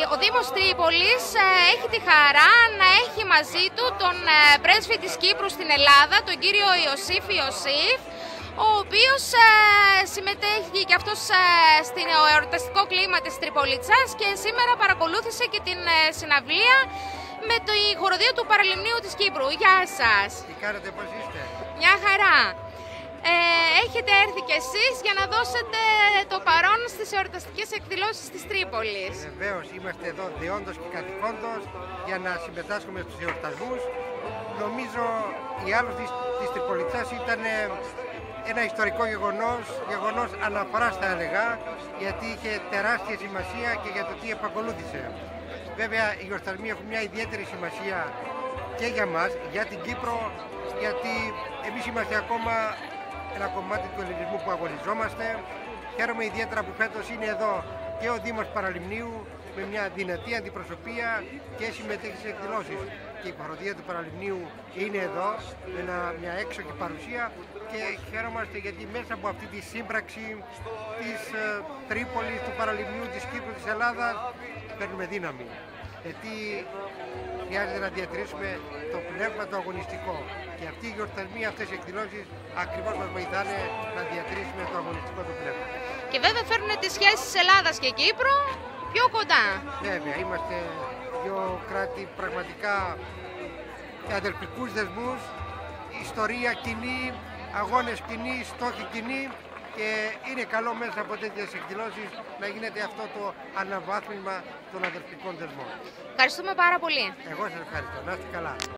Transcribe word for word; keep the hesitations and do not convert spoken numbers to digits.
ο Δήμος Τρίπολης έχει τη χαρά να έχει μαζί του τον πρέσβη της Κύπρου στην Ελλάδα, τον κύριο Ιωσήφ Ιωσήφ, ο οποίος συμμετέχει και αυτός στην εορταστικό κλίμα της Τριπολιτσάς και σήμερα παρακολούθησε και την συναυλία με τη χοροδία του Παραλιμνίου της Κύπρου. Γεια σας! Τι κάνετε, πώς είστε? Μια χαρά! Ε, έχετε έρθει κι εσείς για να δώσετε το παρόν στις εορταστικές εκδηλώσεις της Τρίπολης. Βεβαίως, είμαστε εδώ δεόντως και καθηκόντως για να συμμετάσχουμε στους εορτασμούς. Νομίζω η άλωση της, της Τριπολιτσάς ήταν ένα ιστορικό γεγονός, γεγονός αναφοράς θα έλεγα, γιατί είχε τεράστια σημασία και για το τι επακολούθησε. Βέβαια, οι εορτασμοί έχουν μια ιδιαίτερη σημασία και για μας, για την Κύπρο, γιατί εμείς είμαστε ακόμα ένα κομμάτι του ελληνισμού που αγωνιζόμαστε. Χαίρομαι ιδιαίτερα που φέτος είναι εδώ και ο Δήμος Παραλιμνίου με μια δυνατή αντιπροσωπεία και συμμετέχει σε εκδηλώσεις. Και η παροδία του Παραλιμνίου είναι εδώ με ένα, μια έξοχη παρουσία και χαίρομαστε γιατί μέσα από αυτή τη σύμπραξη της ε, Τρίπολης, του Παραλιμνίου, της Κύπρου, της Ελλάδας παίρνουμε δύναμη. Γιατί χρειάζεται να διατηρήσουμε το πνεύμα το αγωνιστικό. Και αυτοί οι γιορτασμοί, αυτές οι εκδηλώσεις ακριβώς μας βοηθάνε να διατηρήσουμε το αγωνιστικό το πνεύμα. Και βέβαια φέρνουν τις σχέσεις Ελλάδας και Κύπρου πιο κοντά. Βέβαια, είμαστε δύο κράτη πραγματικά με αδελφικούς δεσμούς, ιστορία κοινή, αγώνες κοινοί, στόχοι κοινοί. Και είναι καλό μέσα από τέτοιες εκδηλώσεις να γίνεται αυτό το αναβάθμισμα των αδελφικών δεσμών. Ευχαριστούμε πάρα πολύ. Εγώ σας ευχαριστώ. Να είστε καλά.